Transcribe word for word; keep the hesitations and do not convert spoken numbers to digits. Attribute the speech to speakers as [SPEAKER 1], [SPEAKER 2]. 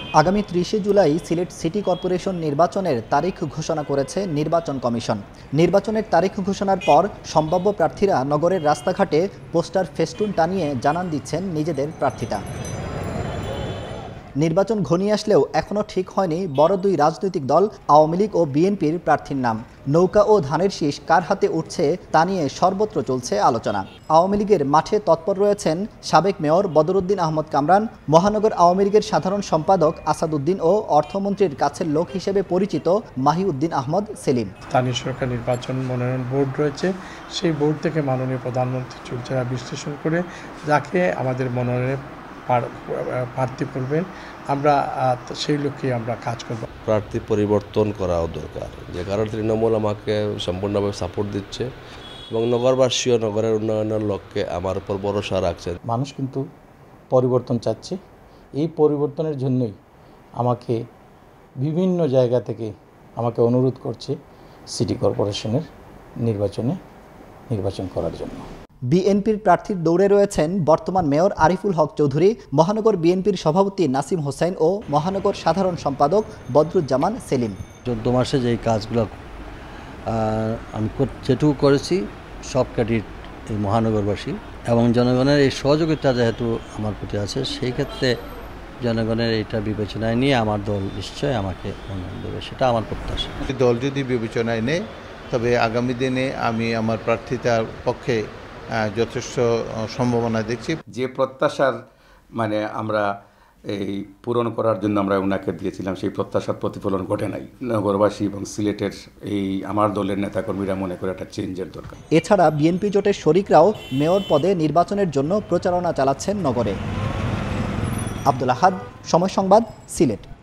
[SPEAKER 1] আগামী ত্রিশে জুলাই সিলেট সিটি কর্পোরেশন নির্বাচনের তারিখ ঘোষণা করেছে নির্বাচন কমিশন। নির্বাচনের তারিখ ঘোষণার পর সম্ভাব্য প্রার্থীরা নগরের রাস্তাঘাটে পোস্টার ফেস্টুন টানিয়ে জানান দিচ্ছেন নিজেদের প্রার্থিতা। নির্বাচন ঘনিয়ে আসলেও এখনও ঠিক হয়নি বড় দুই রাজনৈতিক দল আওয়ামী লীগ ও বিএনপির প্রার্থীর নাম। নৌকা ও ধানের শীষ কার হাতে উঠছে তা নিয়ে সর্বত্র চলছে আলোচনা। আওয়ামী লীগের মাঠে তৎপর রয়েছেন সাবেক মেয়র বদরুদ্দিন আহমদ কামরান, মহানগর আওয়ামী লীগের সাধারণ সম্পাদক আসাদুদ্দিন ও অর্থমন্ত্রীর কাছের লোক হিসেবে পরিচিত মাহিউদ্দিন আহমদ সেলিম।
[SPEAKER 2] স্থানীয় সরকার নির্বাচন মনোনয়ন বোর্ড রয়েছে, সেই বোর্ড থেকে মাননীয় প্রধানমন্ত্রী চুলচেরা বিশ্লেষণ করে যাকে আমাদের মনোনয়নে প্রার্থী করবেন আমরা সেই লক্ষ্যে আমরা কাজ করব।
[SPEAKER 3] প্রার্থী পরিবর্তন করাও দরকার, যে কারণে তৃণমূল আমাকে সম্পূর্ণভাবে সাপোর্ট দিচ্ছে এবং নগরবাসী ও নগরের উন্নয়নের লক্ষ্যে আমার উপর ভরসা রাখছেন।
[SPEAKER 4] মানুষ কিন্তু পরিবর্তন চাচ্ছে, এই পরিবর্তনের জন্যই আমাকে বিভিন্ন জায়গা থেকে আমাকে অনুরোধ করছে সিটি কর্পোরেশনের নির্বাচনে নির্বাচন করার জন্য।
[SPEAKER 1] বিএনপির প্রার্থীর দৌড়ে রয়েছেন বর্তমান মেয়র আরিফুল হক চৌধুরী, মহানগর বিএনপির সভাপতি নাসিম হোসেন ও মহানগর সাধারণ সম্পাদক বদরুজ্জামান সেলিম।
[SPEAKER 5] চোদ্দ মাসে যেই কাজগুলো আমি যেটুকু করেছি সব ক্রেডিট এই মহানগরবাসী এবং জনগণের এই সহযোগিতা যেহেতু আমার প্রতি আছে, সেই ক্ষেত্রে জনগণের এইটা বিবেচনায় নিয়ে আমার দল নিশ্চয়ই আমাকে মনোনয়ন দেবে, সেটা আমার প্রত্যাশা।
[SPEAKER 6] দল যদি বিবেচনায় নেয় তবে আগামী দিনে আমি আমার প্রার্থিতার পক্ষে যথেষ্ট সম্ভাবনা দেখছি।
[SPEAKER 7] যে প্রত্যাশার মানে আমরা এই পূরণ করার জন্য আমরা ওনাকে দিয়েছিলাম, সেই প্রত্যাশার প্রতিফলন ঘটে নাই। নগরবাসী এবং সিলেটের এই আমার দলের নেতাকর্মীরা মনে করে একটা চেঞ্জের দরকার।
[SPEAKER 1] এছাড়া বিএনপি জোটের শরিকরাও মেয়র পদে নির্বাচনের জন্য প্রচারণা চালাচ্ছেন নগরে। আব্দুল আহাদ, সময় সংবাদ, সিলেট।